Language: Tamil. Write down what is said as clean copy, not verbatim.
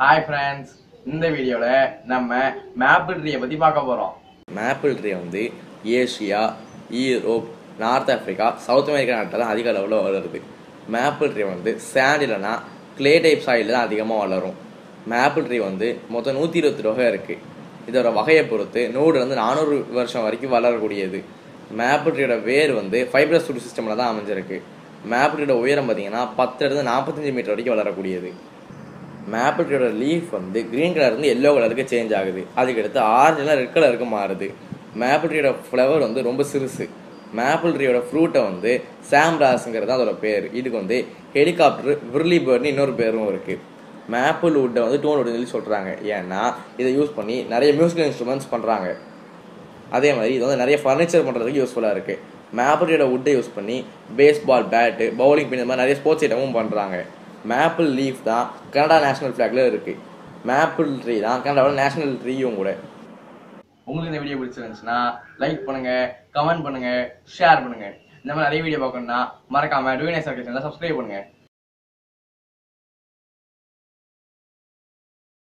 ஹாய் ஃப்ரெண்ட்ஸ், இந்த வீடியோவில் நம்ம மேப்பிள் ட்ரீயை பற்றி பார்க்க போகிறோம். மேப்பிள் ட்ரீ வந்து Asia, Europe, North Africa, South America நாட்டில் தான் அதிக அளவில் வளருது. மேப்பிள் ட்ரீ வந்து சாண்ட் இல்லைனா கிளே டைப் சாயில் தான் அதிகமாக வளரும். மேப்பிள் ட்ரீ வந்து மொத்தம் 120 வகை இருக்குது. இதோட வகையை பொறுத்து 100 400 வருஷம் வரைக்கும் வளரக்கூடியது. மேப்பிள் ட்ரீயோட வேர் வந்து ஃபைப்ரஸ் ரூட் சிஸ்டமில் தான் அமைஞ்சிருக்கு. மேப்பிள் ட்ரீயோட உயரம் பார்த்தீங்கன்னா 10 to 45 மீட்டர் வரைக்கும் வளரக்கூடியது. மேப்பிள் ட்ரீயோட லீஃப் வந்து கிரீன் கலர்லேருந்து எல்லோ கலருக்கு சேஞ்ச் ஆகுது. அதுக்கடுத்து ஆரஞ்சுலாம் ரெட் கலருக்கு மாறுது. மேப்பிள் ட்ரீயோட ஃப்ளவர் வந்து ரொம்ப சிறுசு. மேப்பிள் ட்ரீயோட ஃப்ரூட்டை வந்து சாம்ராஸுங்கிறது தான் அதோட பேர். இதுக்கு வந்து ஹெலிகாப்டர், விர்லி பேர்ட்னு இன்னொரு பேரும் இருக்குது. மேப்பிள் வுட்டை வந்து டோன் வுட்னு சொல்லி சொல்கிறாங்க. ஏன்னா இதை யூஸ் பண்ணி நிறைய மியூசிக்கல் இன்ஸ்ட்ருமெண்ட்ஸ் பண்ணுறாங்க. அதே மாதிரி இது வந்து நிறைய ஃபர்னிச்சர் பண்ணுறதுக்கு யூஸ்ஃபுல்லாக இருக்குது. மேப்பிள் ட்ரீயோட வுட்டை யூஸ் பண்ணி பேஸ்பால் பேட்டு, பவுலிங் பின், இந்த மாதிரி நிறைய ஸ்போர்ட்ஸ் ஐட்டமும் பண்ணுறாங்க. மேப்பிள் லீஃப் தான் கனடா நேஷனல் ஃப்ளாக்ல இருக்குது. மேப்பிள் ட்ரீ தான் கனடாவோட நேஷனல் ட்ரீயும் கூட. உங்களுக்கு இந்த வீடியோ பிடிச்சிருந்துச்சுன்னா லைக் பண்ணுங்க, கமெண்ட் பண்ணுங்க, ஷேர் பண்ணுங்க. இந்த மாதிரி நிறைய வீடியோ பார்க்கணும்னா மறக்காம டூயினேஸ் சப்ஸ்கிரைப் பண்ணுங்க.